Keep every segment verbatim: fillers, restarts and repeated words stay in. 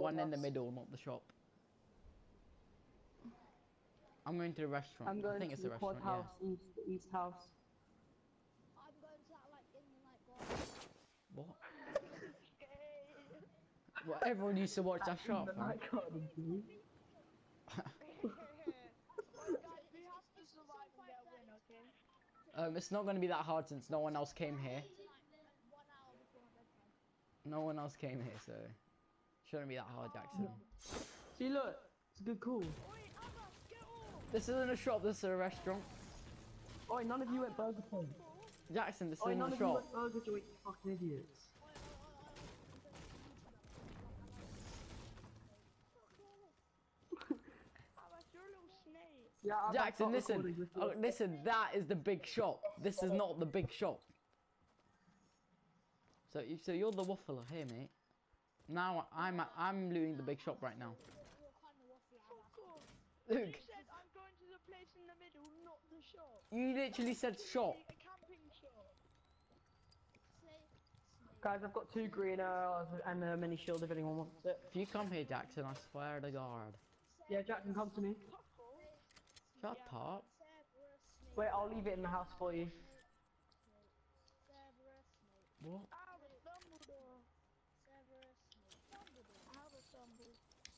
one in the middle, not the shop. I'm going to the restaurant. I'm going I think to it's the a quad restaurant, house, east, the east house. I'm going to that like in the night garden. yeah. What? Well, everyone used to watch that shop, The fam. night garden, dude. Well, guys, we have to survive and get a win, okay? Um, it's not going to be that hard since no one else came here. One hour before my bedtime. No one else came here, so shouldn't be that hard, Jackson. See, look, it's a good call. Wait, Abbas, get off! This isn't a shop. This is a restaurant. Oi, none of you went Burger King. Jackson, this Oi, isn't none a of you shop. went Burger Joint, you fucking idiots. Abbas, you're a little snake. Yeah, I'm Jackson, not listen. recording with Oh, you. listen, that is the big shop. This is not the big shop. So, you, so you're the waffler here, mate. Now I'm I'm looting the big shop right now. You're kind of waffly, Fuck off. Luke, You said I'm going to the place in the middle, not the shop. you literally said shop. A camping shop. Snake. Snake. Guys, I've got two green arrows and a mini shield if anyone wants it. If you come here, Jackson, I swear to God. Yeah, Jackson, come to me. Fuck off. Shut Yeah. up. Cerberus, snake. Wait, I'll leave it in the house for you. Cerberus, snake. What? Albus Dumbledore. Cerberus, snake. Dumbledore. Albus Dumbledore.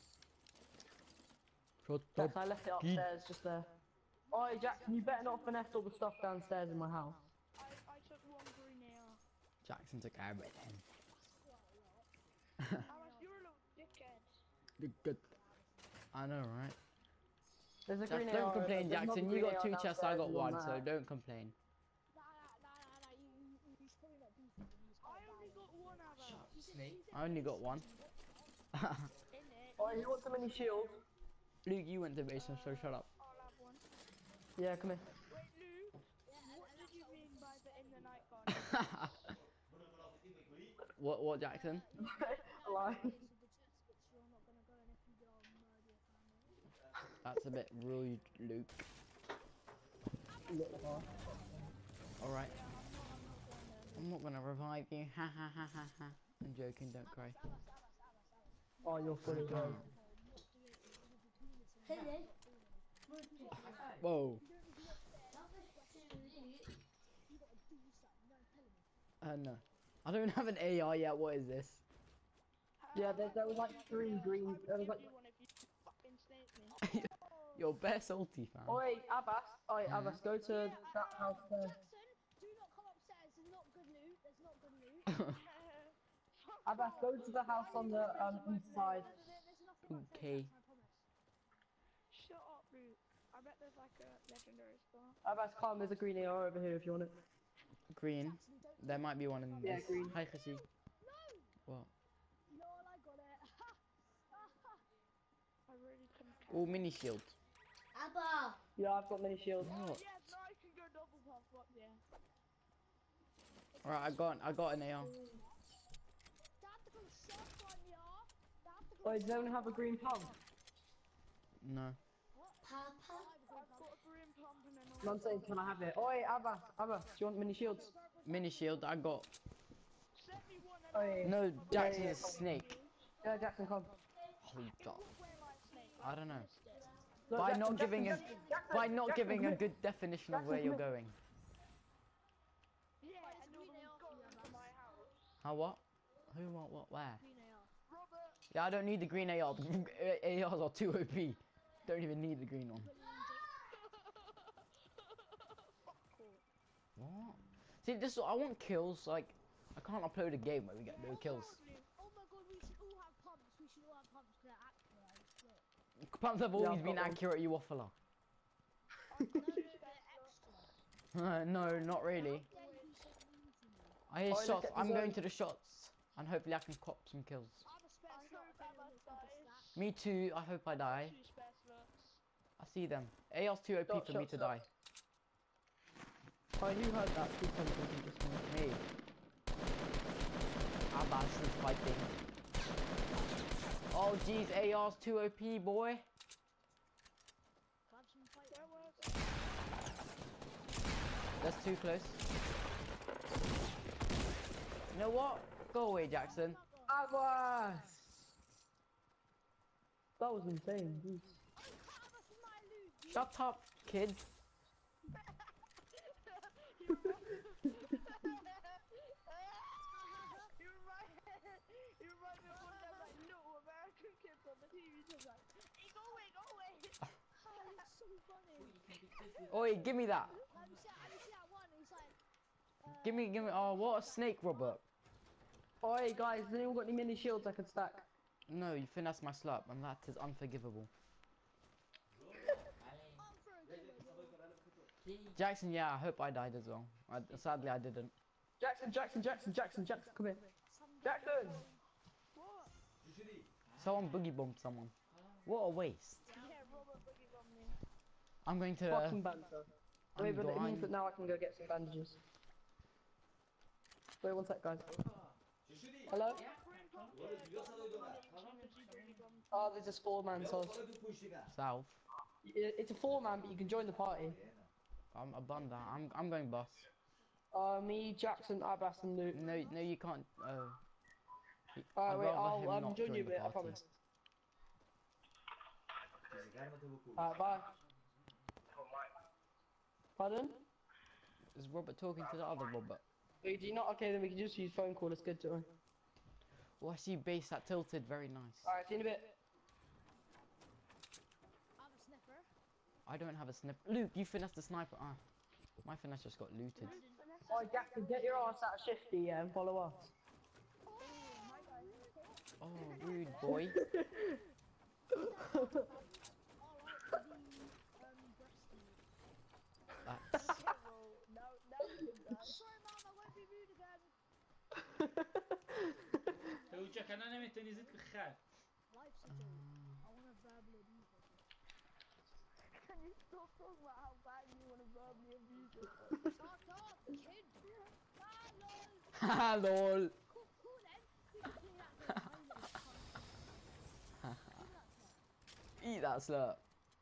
Shut Jackson, I up. left it upstairs, just there. Oi, Jackson, you better not finesse all the stuff downstairs in my house. I, I took one green nail. Jackson took everything. Albus, you're a little dickhead. You're good. I know, right? There's a Just green don't arrow, complain, there's another Jackson. You green got arrow two chests, I downstairs got and one, on so that. don't complain. Nah, nah, nah, nah, nah. You, you, you should probably not beef with him. He's I quite only bad. got one, Albus. Snake. I only got one. In it. Oi, who wants a mini shield? Luke, you went to basement, so shut up. I'll have one. Yeah, come here. Wait, Luke, what did you mean by the in the night garden? what, what, Jackson? Lie. So the chest, but you're not gonna go in if you go and murder your family. That's a bit rude, Luke. Alright. I'm not gonna revive you. Ha ha ha ha ha. I'm joking, don't cry. Oh, you're fully gone. Whoa. Uh, no. I don't have an A I yet, what is this? Yeah, there, there was like three green. There was like. You one if you fucking snake me. You're bare salty, fam. Oi, Abbas. Oi, Abbas, go to that house there. Jackson, do not come upstairs. There's not good loot. There's not good loot. Abbas, go to the house on the um, east side. There's nothing upstairs, Okay. Jackson, I promise. Shut up, Luke. I bet there's like a legendary star. Abbas, come. There's a green A R over here if you want it. Green. Jackson, don't There might be one in Yeah, this. green. Hi, Chrissy. No! What? Lol, I got it. I really couldn't. Oh, mini shield. Abba! Yeah, I've got mini shields. What? Yes, now I can go double puff. What? Yeah. Alright, I got I got an A R. Dad, to come surf on ya. Dad, to come Oi, does anyone have a green pump? No. Papa? I've got a green pump and then No, I'm saying, can I have it? Oi, Abbas, Abbas, do you want mini shields? Mini shield, I got. Send me one and Oi. No, Jackson's yeah, a snake. Yeah, Jackson, come. Holy God. Where like snake? I don't know. Look, By Jackson, not Jackson, giving a Jackson, Jackson, by not Jackson, giving come a here. good definition of where you're going. Yeah, and all of them go to my house. How what? Who what what where? Robert. Yeah, I don't need the green A R. A Rs are too O P. Don't even need the green one. What? See, this I want kills. Like, I can't upload a game where we get no kills. Oh my god, we should all have pumps. We should all have pumps because they're accurate. Look. Pumps have Yeah, always I've been got one. accurate, you waffler. No, they're extra. Uh, no, not really. Yeah, you said mean to me. I hear Oh, look shots. at the I'm going zone. to the shots, and hopefully I can cop some kills. I have a spare I slot hope if anyone Abbas wants me to dies. stack. Me too. I hope I die. Two spare slots. I see them. A R's too O P Shot, for me shot, to shot. die. Oh, who heard that? Please tell me something just now. Me. Abbas is fighting. Oh jeez, A R's too O P, boy. Can I have some fight? There was. That's too close. You know what? Go away, Jackson. Abbas! That was insane. Jeez. Oh, you can't have us in my loot, dude. Shut up, kid. You remind you remind you remind me of one of them like little American kids on the T V just like, hey, go away, go away. Oh, it's so funny. Oi, give me that. Have you seen, have you seen that one? He's like, uh, Give me, give me. Oh, what a snake, Robert. Oi, guys, has anyone got any mini shields I could stack? No, you finessed my slap, and that is unforgivable. I'm throwing away. Jackson, yeah, I hope I died as well. I, sadly, I didn't. Jackson, Jackson, Jackson, Jackson, Jackson, come here. Jackson! What? Someone boogie bombed someone. What a waste. Yeah, Robert boogie on me. I'm going to. Uh, Fucking banter. I'm Wait, but it going- means that now I can go get some bandages. Wait one sec, guys. Hello? Oh, there's a four man, so South. it's a four man, but you can join the party. I'm a bum that. I'm. I'm going bus. Uh, me, Jackson, Abbas, and Luke. No, no, you can't. Uh, y- Alright, I'd wait, rather I'll him um, not join you a the bit, I party. promise. Alright, bye. Pardon? Is Robert talking to the other Robert? Wait, do you not? Okay, then we can just use phone call, it's good to. Oh, I see base that tilted. Very nice. Alright, see you in a bit. I have a sniffer. I don't have a snip. Luke, you finessed the sniper. Ah, my finesse just got looted. Oh, Jackson, get your ass out of shifty, yeah, and follow us. Oh, rude boy. I like the um, breasty. That's. Now, now you can die. Sorry, mom, I won't be rude again. توجهك انا نمت تاني زدت الخال. Life's a joke. I want to verbally abuse it. Can you stop talking about how bad you want to verbally abuse it? Shut up, kid. Hello. Lol. Cool, cool then. We can play that game. I know it's fun. Give me that slap. Eat that slurp.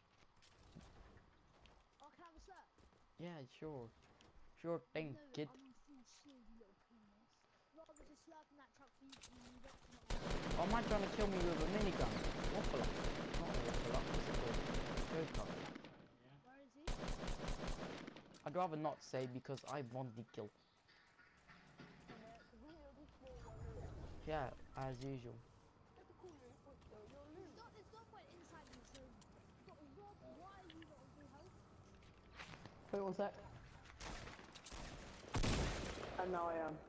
Oh, can I have a slap? Yeah, sure. Sure thing, No, kid. I'm on full shield, you little penis. Rather just slurping that truck for you to move up to not Or am I trying to kill me with a minigun? Waffle up. Not a waffle up. What's it called? Third cup. Where is he? I'd rather not say because I want the kill. Yeah, as usual. There's not, there's no point inside me, so... But Rob, why are you not on full health? Wait one sec. And now I am.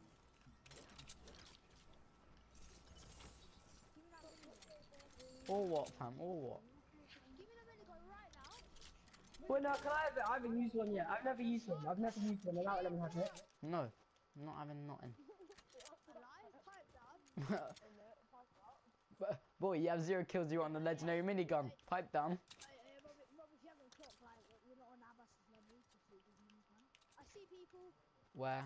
Give me that minigun. Or what, fam? Or what? Give me the minigun right now. Well, no, can I have it? I haven't used one yet. I've never used one. I've never used one. Allow let me have it. No. I'm not having nothing. Alive, pipe down. But- Boy, you have zero kills, you're on the legendary minigun. Pipe down. Hey, hey, Rob, Rob, if you haven't clocked, like, we're not on Abbas's level to see his minigun. I see people. Where?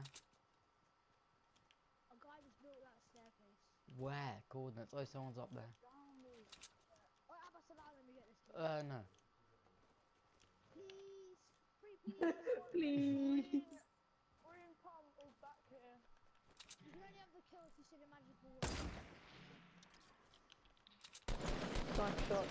A guy just built that staircase. Where? Coordinates. Oh, someone's up there. Oh, Abbas, allow me to get this. Kid. Uh, no. Please, free, please. Please. Green Palm is back here. You can only have the kill if you see the magical word. Nice shot.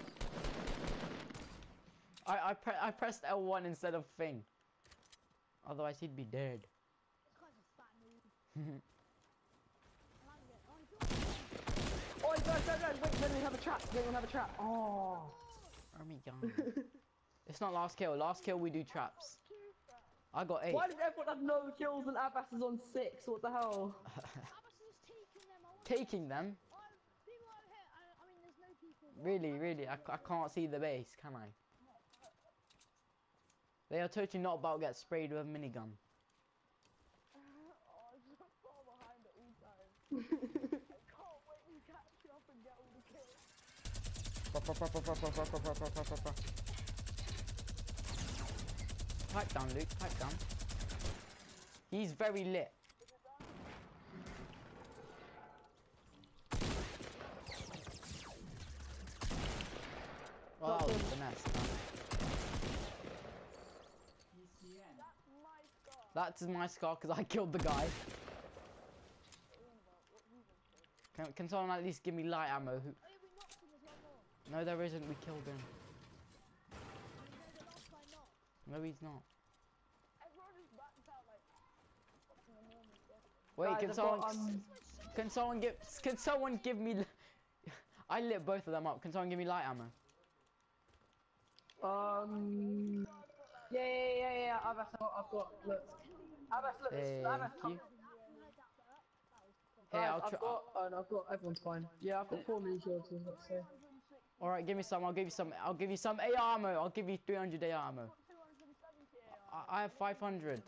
I I, pre I pressed L one instead of thing. Otherwise, he'd be dead. This guy's a fat noob. Allow me to get. Oh, he's got. Oh, guys, guys, guys, wait, let me have a trap. Let me have a trap. Oh. Army gun. It's not last kill. Last kill, we do traps. I got eight. Why does everyone have no kills and Abbas is on six? What the hell? Abbas is just taking them. I want Taking them? Oh, people over here. I, I mean, there's no people. Really, really, I, c- I can't see the base, can I? They are totally not about to get sprayed with a minigun. Oh, I'm so far behind at all times. I can't wait to catch up and get all the kills. Pipe down, Luke, pipe down. He's very lit. Oh, that was finesse, man. That's my scar. That is my scar because I killed the guy. Can, can someone at least give me light ammo? Who, Oh, yeah, we knocked him. There's one more. No, there isn't. We killed him. No, the last guy not. No, he's not. Everyone just backed out like fucking enormous. Yeah. Wait, Guys, can I've someone, got, um, can someone give, can someone give me, l- I lit both of them up. Can someone give me light ammo? Um. Yeah, yeah, yeah, yeah. Abbas, I've got. I've got look. Abbas, look. This, Abbas, Thank come. you. Who heard that first? That was cool. Hey, Guys, I'll I've try. got. Oh, no, I've got. Everyone's fine. Yeah, I've got four mini shields. Is what to say. All right, give me some. I'll give you some. I'll give you some A R ammo. I'll give you three hundred A R ammo. two hundred seventy A R. I, I have five hundred.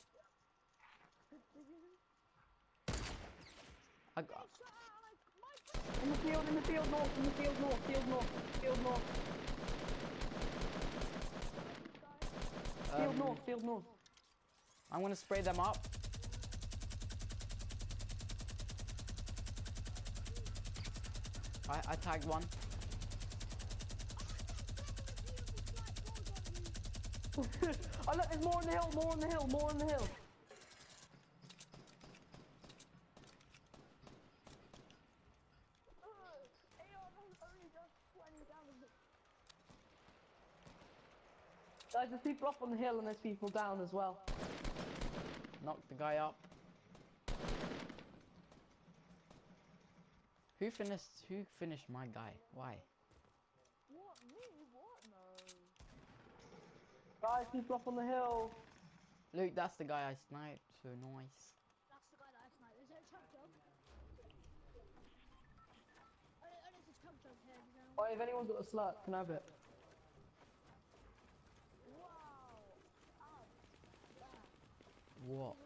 I got. Shut out, like, my In the field, in the field north, in the field north, field north, field north, field Um, north, field north. I'm gonna spray them up. I I tagged one. Oh look, there's more on the hill, more on the hill, more on the hill. Guys, there's people up on the hill and there's people down as well. Knock the guy up. Who finished? Who finished my guy? Why? What? Me? What? No. Guys, people up on the hill. Luke, that's the guy I sniped. So nice. That's the guy that I sniped. Is there a chug jug? Oh, oh, there's a chug jug here. You know? Oh, if anyone's got a slurp, can I have it? What?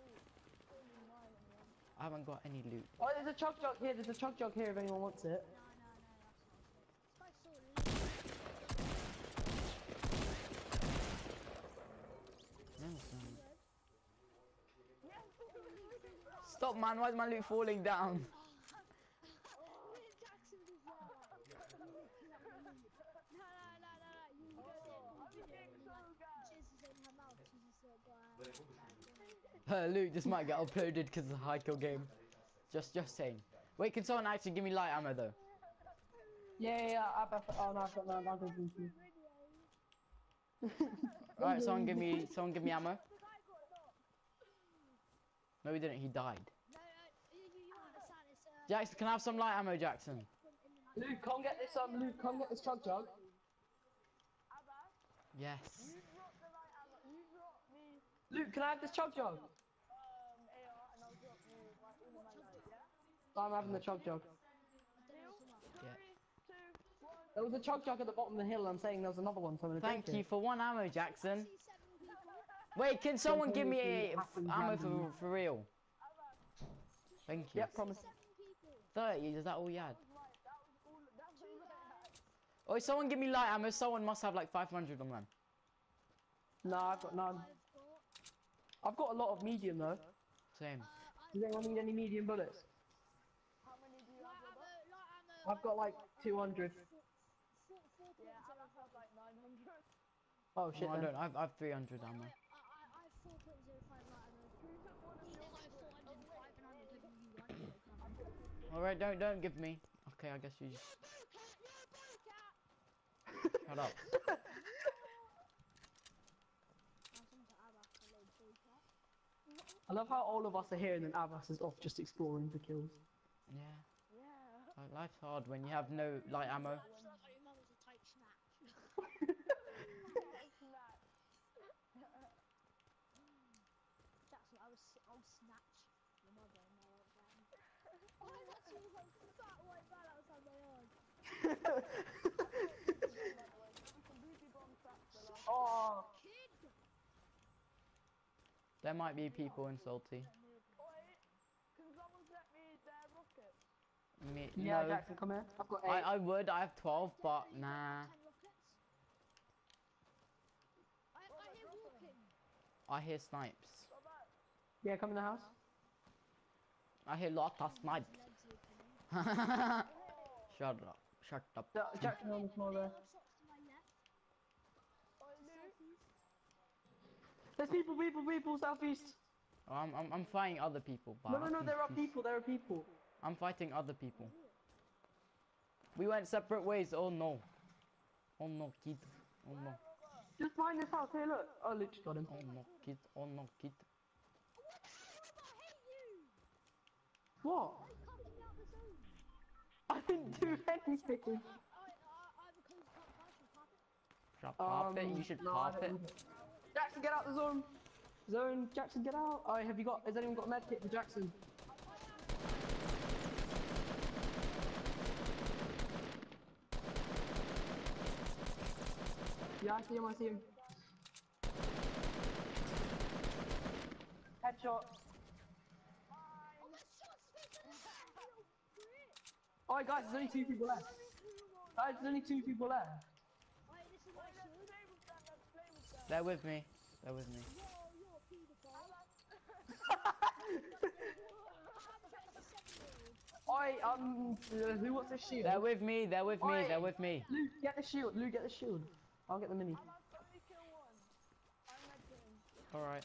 I haven't got any loot. Oh, there's a chug jug here, there's a chug jug here if anyone wants it. No, no, no, that's not it. This guy's so lit. No, son. Stop, man! Why is my loot falling down? Jackson is there. No, no, no, no, no. You go there. You video and like, jizzes in her mouth. She's just like, wow. Uh, Luke, this might get uploaded because it's a high kill game. Just, just saying. Wait, can someone actually give me light ammo though? Yeah, yeah, yeah, I've got, oh no, I've got no, I've got no. Alright, someone give me, someone give me ammo. No, he didn't. He died. No, uh, you, you understand. It's uh. Jackson, can I have some light ammo, Jackson? Luke, come get this, um, Luke, come get this chug jug. Yes. You drop the light ammo. You drop me Luke, can I have this chug jug? um A R and I'll drop you like all of my light. Yeah. I'm having the chug jug. Deal? Yeah. Three, two, one. There was a chug jug at the bottom of the hill, I'm saying there was another one, so I'm gonna Thank take you it. for one ammo, Jackson. See seven people. Wait, can someone give me a Happens ammo for, randomly. for real? Thank you. Yep, promise. Seven people. thirty, is that all you had? Right, that was all. That was all I had. Oh, someone give me light ammo. Someone must have like five hundred on them. No, I've got none. I've got. I've got a lot of medium though. Same. Uh, I, Does anyone need any medium bullets? How many do you light have? ammo. Robert? Light ammo. I've got like two hundred. Four, four, four Yeah, point Abbas zero has like nine hundred. Oh shit No, I then. don't. I've, I've three hundred Wait, ammo. wait, I, I, I have four point zero five light ammo. Who took one of He your has four hundred and five and I'm giving you one. All right, don't don't give me. Okay, I guess you just shut up. I love how all of us are here and then Abbas is off just exploring for kills. Yeah. Yeah. Like, life's hard when you have no light ammo. That's like your mum was a tight snatch. Snap. That's what I was. I was snatch. Your mother and my old man. Oh, that's all like fat white man outside my yard. Completely bomb trapped the last. Oh, Kid. There might be people in salty. Oi, can someone set me their rockets? Me, yeah, no. Jackson, come here. I've got eight. I I would. I have twelve, but You got nah. ten rockets? I, I hear walking. I hear snipes. Robert, Yeah, come in the house. I hear lots of snipes. Legs opening. Shut up. Shut up. Ja- Jackson on the floor there. Little shots to my left. oi, Luke. Southeast. There's people, people, people, southeast. Oh, I'm I'm I'm fighting other people. But No, no, no, there are people, there are people. I'm fighting other people. We went separate ways. Oh no. Oh no, kid. Oh no. Just find this house. Hey, look. Oh, literally got him. Oh no, kid. Oh no, kid. What? Why you can't get me out of the zone? I didn't do anything. I, I, I, I have a close cut pass, you pop it. Should I pop it? You Um, should no, I pop don't it. need it. Jackson, get out the zone. Zone, Jackson, get out. Oh, have you got? Has anyone got a med kit for Jackson? Yeah, I see him. I see him. Headshot. Alright, guys, there's only two people left. Guys, there's only two people left. Wait, this is my shield. They're with me. They're with me. Yo, you're a paedophile. Alright, um, uh, who wants this shield? They're with me. They're with me. Oi. They're with me. Luke, get the shield. Luke, get the shield. I'll get the mini. All right.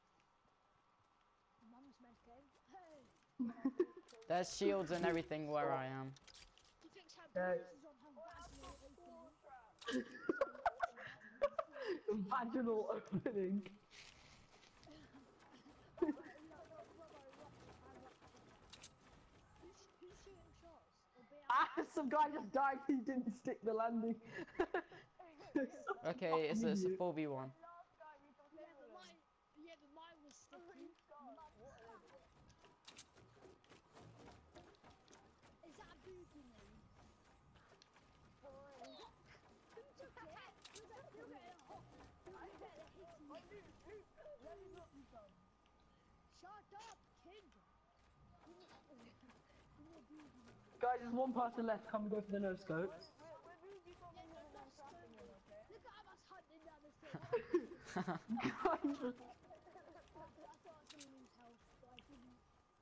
Mum's med game. Hey. There's shields and everything where I am. You think Sam Yeah. Bruce is on her vaginal opening? Vaginal opening. Who's, who's shooting shots? Or be Ah, some guy just died. He didn't stick the landing. Okay, it's a, it's a four v one. Yeah, but mine, yeah, but mine was sticky. Is that a boogeyman? Who took it? Who got who got it off? Who got it hitty? Shut up, kid! Give me, give me a boogeyman. Guys, there's one person left. Come and go for the no scopes. Yeah, no, no, stone. Look at us hunting down the stairs. Guys, I thought I was gonna lose health, but I didn't.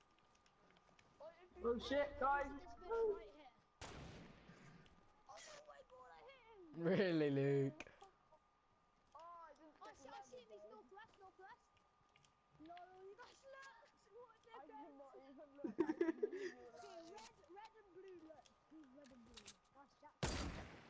oh shit, guys. This bitch right here. Oh my god, I hit him! Really, Luke? Oh, I see, I see him, he's northwest, northwest. No, you guys look! What the heck? Okay, red, red and blue, look. Who's red and blue? That's Jackson.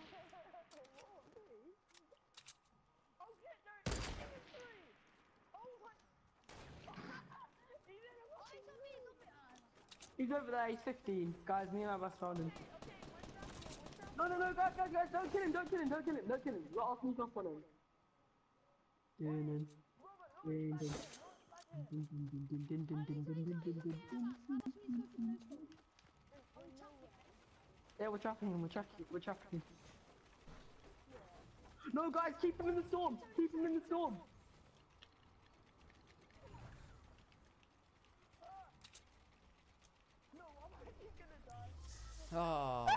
Oh, he's on me, he's on me. Ah, He's over there. He's fifteen. Guys, me and my best found him. No, no, no, guys, guys, guys, don't kill him, don't kill him, don't kill him, don't kill him. Let us sneak up on him. Dun, dun, dun, dun. Dun, dun, dun, dun, dun, dun, dun, dun, dun, dun, dun. Yeah, we're trapping him, we're trapping, we're trapping him. No, guys, keep him in the storm, keep him in the storm. Oh.